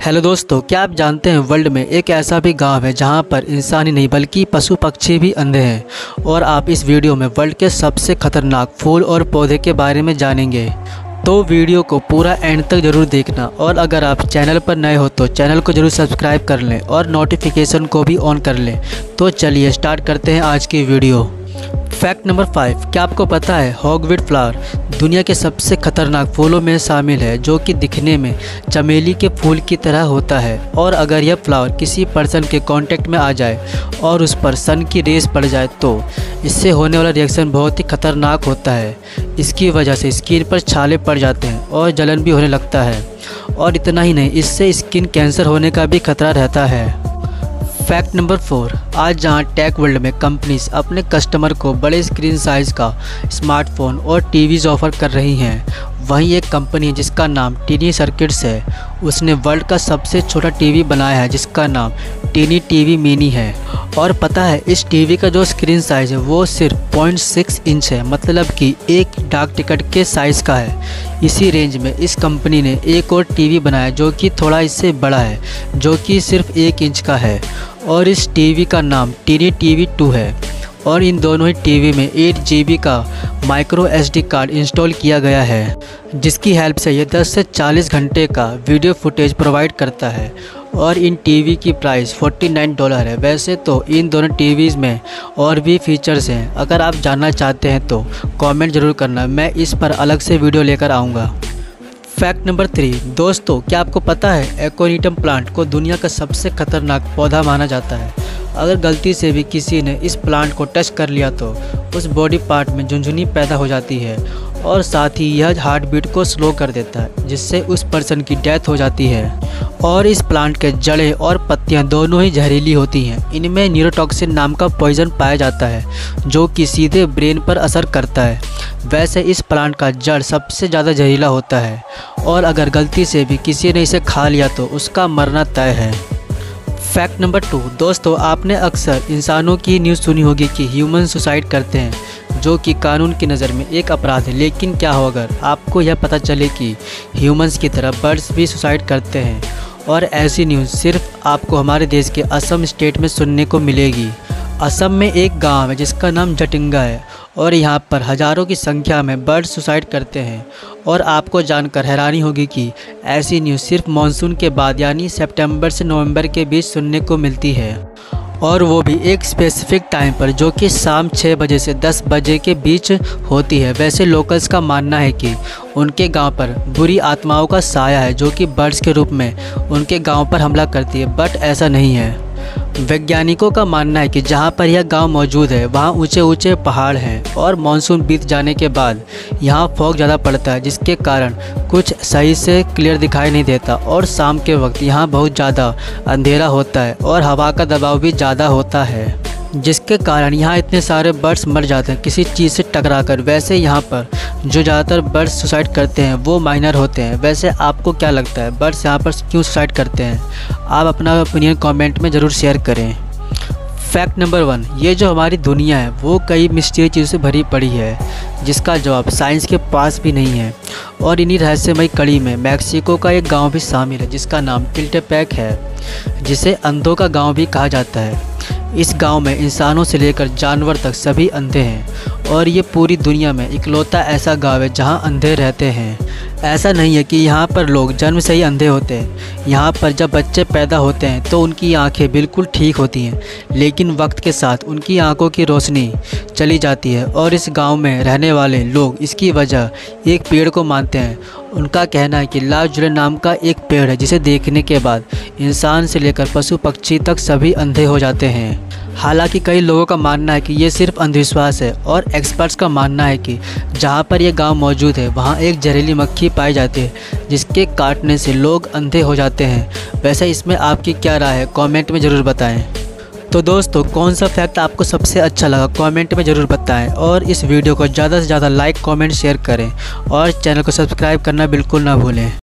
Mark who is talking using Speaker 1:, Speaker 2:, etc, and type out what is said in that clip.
Speaker 1: Hello दोस्तों, क्या आप जानते हैं वर्ल्ड में एक ऐसा भी गांव है जहां पर इंसान ही नहीं बल्कि पशु पक्षी भी अंधे हैं। और आप इस वीडियो में वर्ल्ड के सबसे खतरनाक फूल और पौधे के बारे में जानेंगे, तो वीडियो को पूरा एंड तक जरूर देखना। और अगर आप चैनल पर नए हो तो चैनल को जरूर सब्सक्राइब कर लें और नोटिफिकेशन को भी ऑन कर लें। तो चलिए स्टार्ट करते हैं आज की वीडियो। फैक्ट नंबर 5, क्या आपको पता है हॉगवीड फ्लावर दुनिया के सबसे खतरनाक फूलों में शामिल है, जो कि दिखने में चमेली के फूल की तरह होता है। और अगर यह फ्लावर किसी पर्सन के कांटेक्ट में आ जाए और उस पर सन की रेस पड़ जाए तो इससे होने वाला रिएक्शन बहुत ही खतरनाक होता है। इसकी वजह से स्किन पर छाले पड़ जाते हैं और जलन भी होने लगता है। और इतना ही नहीं, इससे स्किन कैंसर होने का भी खतरा रहता है। फैक्ट नंबर 4, आज जहां टेक वर्ल्ड में कंपनीज अपने कस्टमर को बड़े स्क्रीन साइज़ का स्मार्टफोन और टीवीज़ ऑफ़र कर रही हैं, वहीं एक कंपनी है जिसका नाम टीनी सर्किट्स है। उसने वर्ल्ड का सबसे छोटा टीवी बनाया है जिसका नाम टीनी टीवी मिनी है। और पता है इस टीवी का जो स्क्रीन साइज़ है वो सिर्फ 0.6 इंच है, मतलब कि एक डाक टिकट के साइज़ का है। इसी रेंज में इस कंपनी ने एक और टीवी बनाया जो कि थोड़ा इससे बड़ा है, जो कि सिर्फ 1 इंच का है। और इस टीवी का नाम टीनी टीवी 2 है। और इन दोनों ही टीवी में 8 GB का माइक्रो SD कार्ड इंस्टॉल किया गया है, जिसकी हेल्प से ये 10 से 40 घंटे का वीडियो फुटेज प्रोवाइड करता है। और इन टीवी की प्राइस $49 है। वैसे तो इन दोनों टीवीज़ में और भी फीचर्स हैं, अगर आप जानना चाहते हैं तो कमेंट ज़रूर करना, मैं इस पर अलग से वीडियो लेकर आऊँगा। फैक्ट नंबर 3, दोस्तों क्या आपको पता है एकोनिटम प्लांट को दुनिया का सबसे खतरनाक पौधा माना जाता है। अगर गलती से भी किसी ने इस प्लांट को टच कर लिया तो उस बॉडी पार्ट में झुनझुनी पैदा हो जाती है और साथ ही यह हार्ट बीट को स्लो कर देता है, जिससे उस पर्सन की डेथ हो जाती है। और इस प्लांट के जड़ें और पत्तियां दोनों ही जहरीली होती हैं। इनमें न्यूरोटॉक्सिन नाम का पॉइजन पाया जाता है जो कि सीधे ब्रेन पर असर करता है। वैसे इस प्लांट का जड़ सबसे ज़्यादा जहरीला होता है और अगर गलती से भी किसी ने इसे खा लिया तो उसका मरना तय है। फैक्ट नंबर 2, दोस्तों आपने अक्सर इंसानों की न्यूज़ सुनी होगी कि ह्यूमन सुसाइड करते हैं, जो कि कानून की नज़र में एक अपराध है। लेकिन क्या हो अगर आपको यह पता चले कि ह्यूमंस की तरह बर्ड्स भी सुसाइड करते हैं। और ऐसी न्यूज़ सिर्फ आपको हमारे देश के असम स्टेट में सुनने को मिलेगी। असम में एक गांव है जिसका नाम जटिंगा है और यहाँ पर हज़ारों की संख्या में बर्ड्स सुसाइड करते हैं। और आपको जानकर हैरानी होगी कि ऐसी न्यूज़ सिर्फ मानसून के बाद यानी सितंबर से नवंबर के बीच सुनने को मिलती है, और वो भी एक स्पेसिफिक टाइम पर, जो कि शाम 6 बजे से 10 बजे के बीच होती है। वैसे लोकल्स का मानना है कि उनके गांव पर बुरी आत्माओं का साया है जो कि बर्ड्स के रूप में उनके गांव पर हमला करती है, बट ऐसा नहीं है। वैज्ञानिकों का मानना है कि जहां पर यह गांव मौजूद है वहां ऊंचे ऊंचे पहाड़ हैं और मानसून बीत जाने के बाद यहां फॉग ज़्यादा पड़ता है, जिसके कारण कुछ सही से क्लियर दिखाई नहीं देता। और शाम के वक्त यहां बहुत ज़्यादा अंधेरा होता है और हवा का दबाव भी ज़्यादा होता है, जिसके कारण यहाँ इतने सारे बर्ड्स मर जाते हैं किसी चीज़ से टकराकर। वैसे यहाँ पर जो ज़्यादातर बर्ड्स सुसाइड करते हैं वो माइनर होते हैं। वैसे आपको क्या लगता है बर्ड्स यहाँ पर क्यों सुसाइड करते हैं? आप अपना ओपिनियन कमेंट में ज़रूर शेयर करें। फैक्ट नंबर 1, ये जो हमारी दुनिया है वो कई मिस्टीरियस चीज़ों से भरी पड़ी है जिसका जवाब साइंस के पास भी नहीं है। और इन्हीं रहस्यमय कड़ी में मैक्सिको का एक गाँव भी शामिल है जिसका नाम टिल्टेपैक है, जिसे अंधों का गाँव भी कहा जाता है। इस गांव में इंसानों से लेकर जानवर तक सभी अंधे हैं और ये पूरी दुनिया में इकलौता ऐसा गांव है जहां अंधे रहते हैं। ऐसा नहीं है कि यहां पर लोग जन्म से ही अंधे होते हैं। यहां पर जब बच्चे पैदा होते हैं तो उनकी आंखें बिल्कुल ठीक होती हैं, लेकिन वक्त के साथ उनकी आंखों की रोशनी चली जाती है। और इस गांव में रहने वाले लोग इसकी वजह एक पेड़ को मानते हैं। उनका कहना है कि लाजुले नाम का एक पेड़ है जिसे देखने के बाद इंसान से लेकर पशु पक्षी तक सभी अंधे हो जाते हैं। हालांकि कई लोगों का मानना है कि ये सिर्फ अंधविश्वास है, और एक्सपर्ट्स का मानना है कि जहां पर यह गांव मौजूद है वहां एक जहरीली मक्खी पाई जाती है जिसके काटने से लोग अंधे हो जाते हैं। वैसे इसमें आपकी क्या राय है कमेंट में ज़रूर बताएं। तो दोस्तों कौन सा फैक्ट आपको सबसे अच्छा लगा कमेंट में ज़रूर बताएं, और इस वीडियो को ज़्यादा से ज़्यादा लाइक कमेंट शेयर करें और चैनल को सब्सक्राइब करना बिल्कुल ना भूलें।